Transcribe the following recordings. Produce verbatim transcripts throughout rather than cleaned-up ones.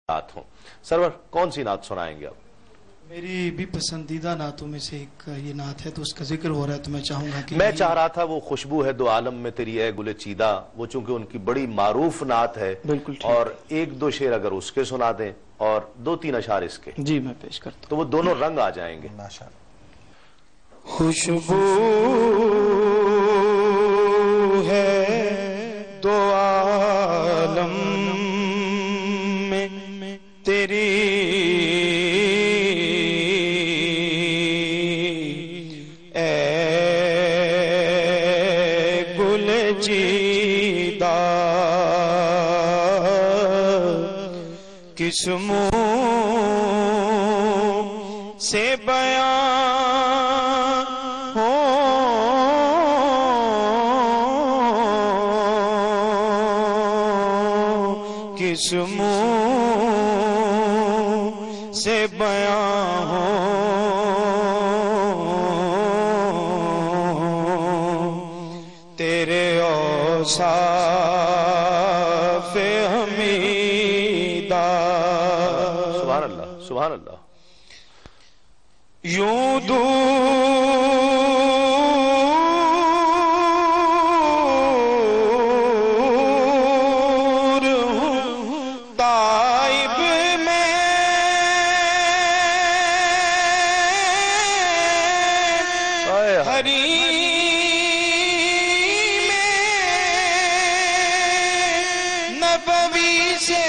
नात हो। सरवर कौन सी नात सुनाएंगे आप? मेरी भी पसंदीदा नातों में से एक ये नात है, तो उसका जिक्र हो रहा है, तो मैं चाहूंगा कि मैं चाह रहा था वो खुशबू है दो आलम में तेरी है गुले चीदा, वो चूंकि उनकी बड़ी मारूफ नात है, बिल्कुल और एक दो शेर अगर उसके सुना दें और दो तीन अशार इसके, जी मैं पेश करता हूँ, तो वो दोनों रंग आ जाएंगे। खुशबू है दो आलम में तेरी चीदा किस मुंह से बयां हो, किस मुंह से बयां हो, तेरे औसाफ़ हमीदा। सुभान अल्लाह, सुभान अल्लाह। यूं दूर हूँ ताइब में, हरी नबवी से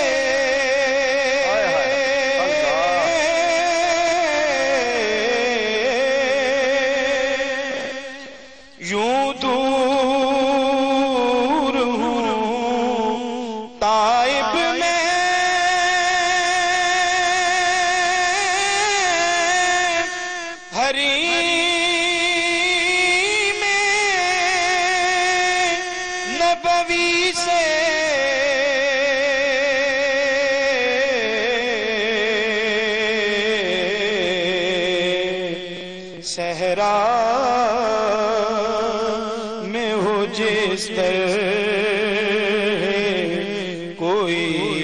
यूं दूर हूँ ताइब में, हरी में नबवी से सहरा में हो जिस तरह कोई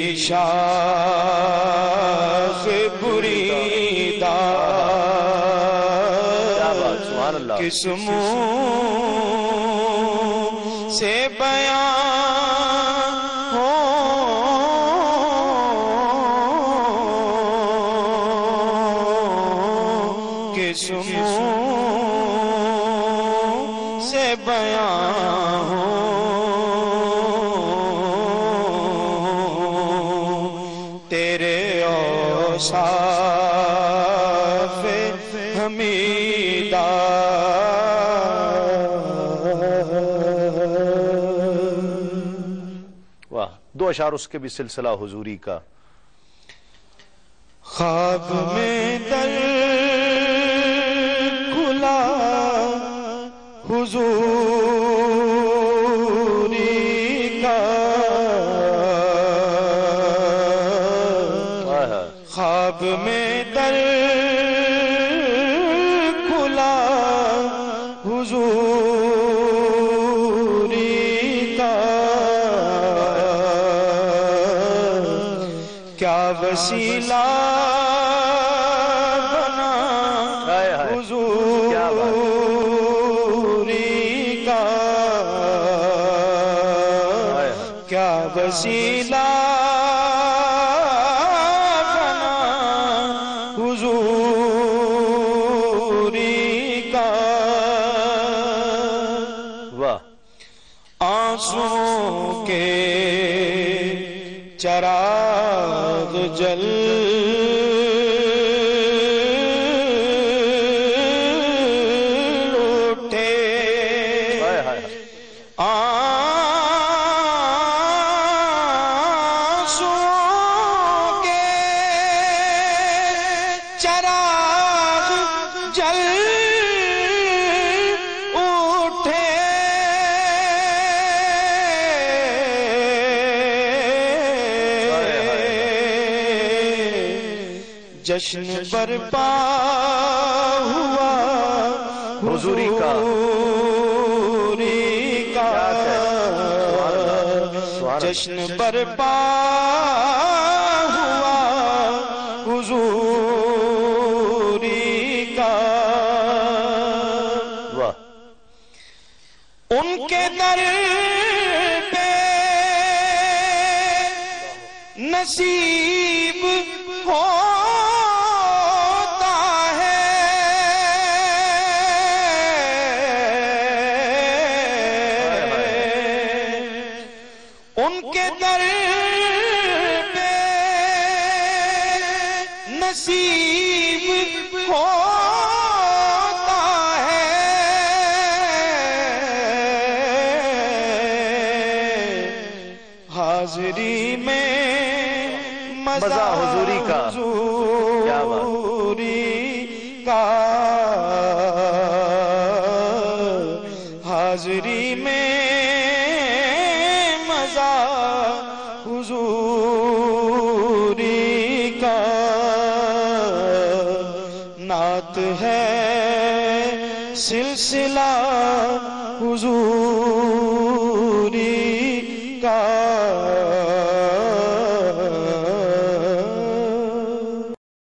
शाख बुरीदा, किस मुंह से बयां हो, किस मुंह से बयां हो, तेरे औसाफ़ हमीदा। वाह, दो अशार उसके भी सिलसिला हुजूरी का। ख्वाब में दर खुला हुजूरी का, ख्वाब में दर खुला हुजूरी का, क्या वसीला बना हुजूरी का, क्या वसीला बना हुजूरी का। वाह, आंसुओं के चराग जल उठे, आंसुओं के चराग जल उठे, जश्न बरपा हुआ हुजूरी का, जश्न बरपा نصیب ہوتا ہے ان کے در پہ نصیب ہوتا ہے حاضری میں مزہ حضوری کا کیا بات حضوری کا حاضری میں مزہ حضوری کا نعت ہے سلسلہ حضور